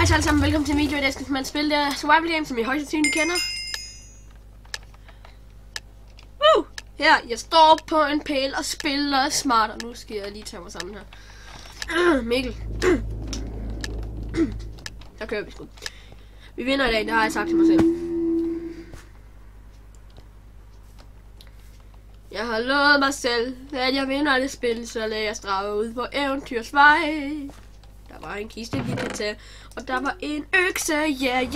Hej så alle sammen, velkommen til en video i dag skal man spille det her survival game, som I højst sandsynligt kender. Her, jeg står på en pæl og spiller smart, og nu skal jeg lige tage mig sammen her. Mikkel. Så kører vi sgu. Vi vinder i dag, det har jeg sagt til mig selv. Jeg har lovet mig selv, at jeg vinder det spil, så lader jeg strave ud på eventyrsvej. Der var en kiste, vi kan tage, og der var en økse, yeah.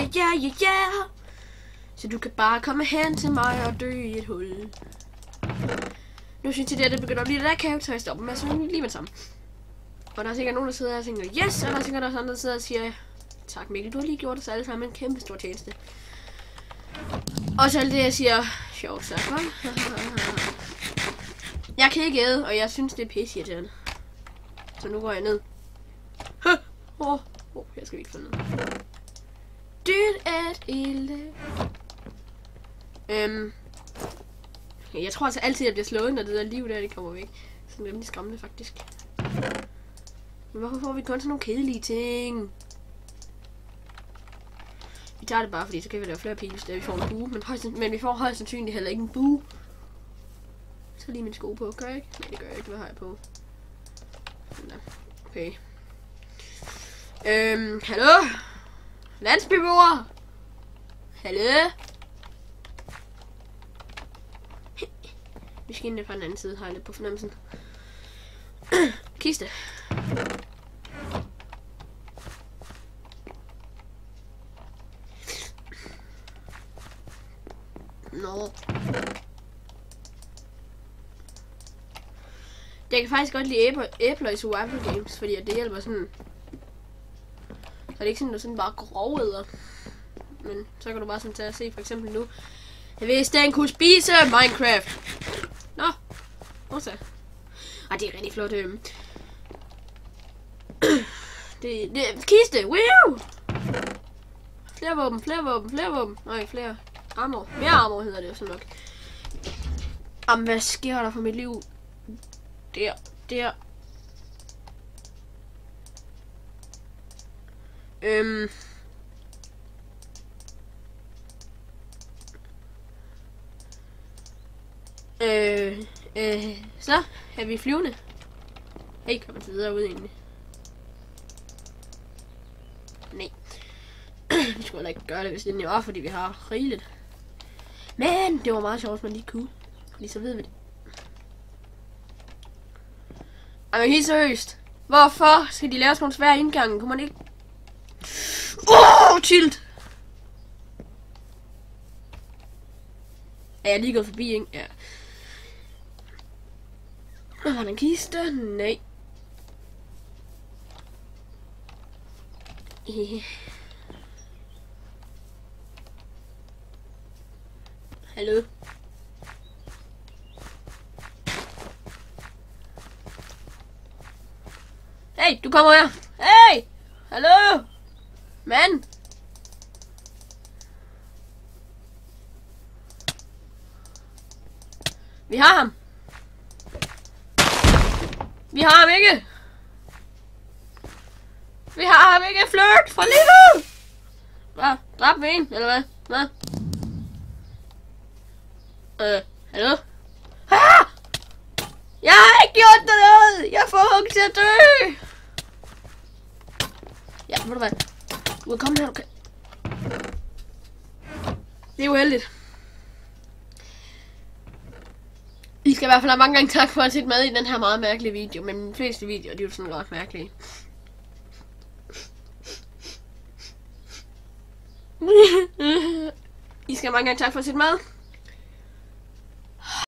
Så du kan bare komme hen til mig og dø i et hul. Nu synes jeg, at det begynder at blive det der kaos, så jeg stopper med at synge lige med sammen. Og der er sikkert nogen, der sidder og tænker, yes, og der er sikkert også andre, der sidder og siger, tak Mikkel, du har lige gjort os alle sammen en kæmpe stor tjeneste. Og så alt det, jeg siger, sjovt så, kom. Jeg kan ikke æde, og jeg synes, det er pisseirriterende. Så nu går jeg ned. Jeg skal ikke få ned. Dyrt at ilde. Jeg tror altså altid, at jeg bliver slået, når det der liv der, det kommer væk. Så det er nemlig skræmmende, faktisk. Men hvorfor får vi kun sådan nogle kedelige ting? Vi tager det bare, fordi så kan vi lave flere pils, da vi får en bue. Men vi får højst sandsynligt heller ikke en bue. Så lige min sko på, gør jeg ikke? Nej, det gør jeg ikke. Hvad har jeg på? Okay. Hallo? Landsbyboer? Hallo? Vi skal ind fra den anden side, har jeg lidt på fornemmelsen. Kiste. Nå. Jeg kan faktisk godt lide æbler i survival games, fordi det hjælper sådan. Så det er ikke sådan, at du sådan bare grovæder. Men så kan du bare sådan tage og se, for eksempel nu. Jeg vidste, at den kunne spise Minecraft. Nå. Også. Det er rigtig flot. Det kiste. Wow! Flere våben. Nej, flere armor. Mere armor hedder det jo så nok. Jamen, hvad sker der for mit liv? Der. Så er vi flyvende. Hey, kommer til videre ud egentlig. Nej. Vi skulle heller ikke gøre det, hvis det var, fordi vi har rigeligt. Men det var meget sjovt, hvis man lige kunne. Fordi så ved vi det. Men helt seriøst. Hvorfor skal de lave sådan nogle svære indgange? Kunne man ikke? Tilt! Er jeg lige gået forbi, ikke? Ja. Var der en kiste? Nej. Hallo? Hey, du kommer her. Hey! Hallo? Mand! Vi har ham. Vi har ham ikke. Vi har ham ikke. Flirt fra livet. Hvad? Dræb vi en, eller hvad? Hvad? Hallo? Ah! Jeg har ikke gjort noget. Jeg får hug til at dø. Ja, ved du hvad? Du kan komme her, okay? Det er uheldigt. I skal i hvert fald have mange gange tak for at se med i den her meget mærkelige video. Men de fleste videoer, de er jo sådan ret mærkelige. I skal have mange gange tak for at se med.